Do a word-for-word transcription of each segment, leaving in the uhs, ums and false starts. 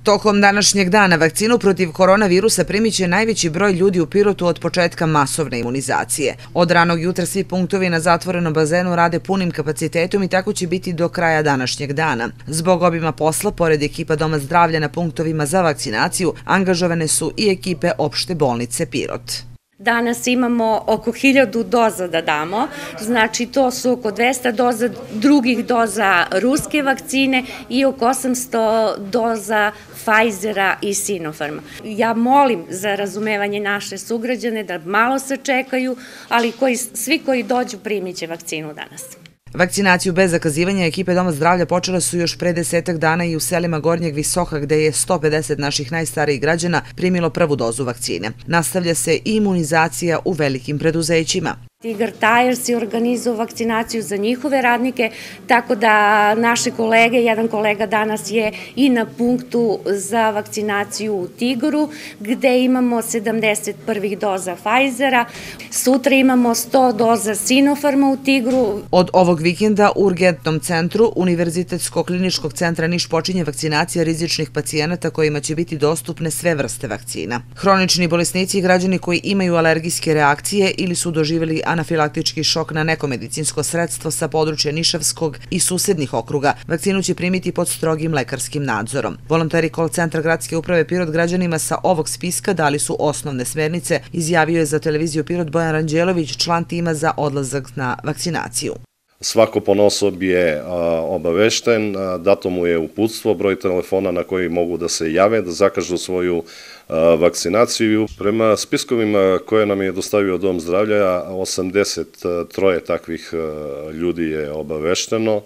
Tokom današnjeg dana vakcinu protiv koronavirusa primit će najveći broj ljudi u Pirotu od početka masovne imunizacije. Od ranog jutra svi punktovi na zatvorenom bazenu rade punim kapacitetom i tako će biti do kraja današnjeg dana. Zbog obima posla, pored ekipa Doma zdravlja na punktovima za vakcinaciju, angažovane su i ekipe opšte bolnice Pirot. Danas imamo oko hiljadu doza da damo, znači to su oko dvesta doza drugih doza ruske vakcine i oko osamsto doza Pfizera i Sinopharma. Ja molim za razumevanje naše sugrađane da malo sačekaju, ali koji, svi koji dođu primit će vakcinu danas. Vakcinaciju bez zakazivanja ekipe Doma zdravlja počela su još pre desetak dana i u selima Gornjeg Visoka, gde je sto pedeset naših najstarijih građana primilo prvu dozu vakcine. Nastavlja se i imunizacija u velikim preduzećima. Tigar Tires je organizovao vakcinaciju za njihove radnike, tako da naše kolege, jedan kolega danas je i na punktu za vakcinaciju u Tigoru, gde imamo sedamdeset prvih doza Pfizera. Sutra imamo sto doza Sinopharma u Tigru. Od ovog vikenda u Urgentnom centru Univerzitetskog kliničkog centra Niš počinje vakcinacija rizičnih pacijenata kojima će biti dostupne sve vrste vakcina. Hronični bolesnici i građani koji imaju alergijske reakcije ili su doživjeli anafilaktički šok na neko medicinsko sredstvo sa područja Nišavskog i susednih okruga, vakcinu će primiti pod strogim lekarskim nadzorom. Volonteri call centra Gradske uprave Pirot građanima sa ovog spiska dali su osnovne smernice, izjavio je za televiziju Pirot Bojan Ranđelović, član tima za odlazak na vakcinaciju. Svako ponaosob je obavešten, dato mu je uputstvo, broj telefona na koji mogu da se jave, da zakažu svoju vakcinaciju. Prema spiskovima koje nam je dostavio Dom zdravlja, osamdeset tri takvih ljudi je obavešteno.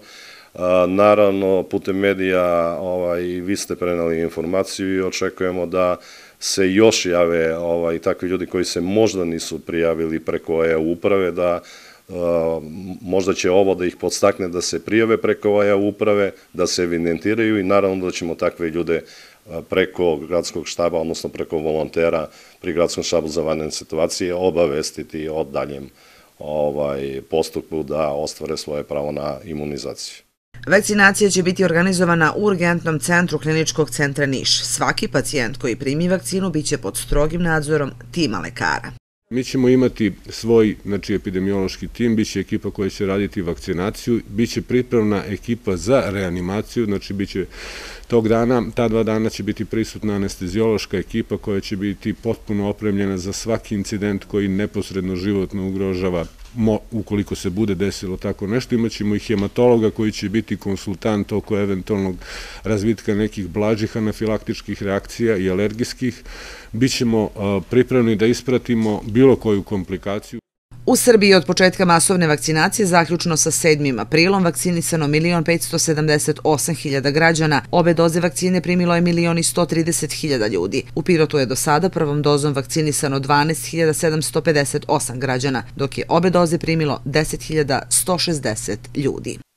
Naravno, putem medija vi ste preneli informaciju i očekujemo da se još jave takvi ljudi koji se možda nisu prijavili preko E U uprave, da možda će ovo da ih podstakne da se prijave preko E U uprave, da se evidentiraju i naravno da ćemo takve ljude preko gradskog štaba, odnosno preko volontera pri gradskom štabu za vanredne situacije obavestiti o daljem postupku da ostvare svoje pravo na imunizaciju. Vakcinacija će biti organizovana u Urgentnom centru Kliničkog centra Niš. Svaki pacijent koji primi vakcinu biće pod strogim nadzorom tima lekara. Mi ćemo imati svoj, znači, epidemiološki tim, biće ekipa koja će raditi vakcinaciju, biće pripravna ekipa za reanimaciju, znači biće tog dana, ta dva dana će biti prisutna anesteziološka ekipa koja će biti potpuno opremljena za svaki incident koji neposredno životno ugrožava, ukoliko se bude desilo tako nešto. Imaćemo i hematologa koji će biti konsultant oko eventualnog razvitka nekih blažih anafilaktičkih reakcija i alergijskih. Bićemo pripravni da ispratimo bilo koju komplikaciju. U Srbiji od početka masovne vakcinacije, zaključno sa sedmim aprilom, vakcinisano milion petsto sedamdeset osam hiljada građana. Obe doze vakcine primilo je milion i sto trideset hiljada ljudi. U Pirotu je do sada prvom dozom vakcinisano dvanaest hiljada sedamsto pedeset osam građana, dok je obe doze primilo deset hiljada sto šezdeset ljudi.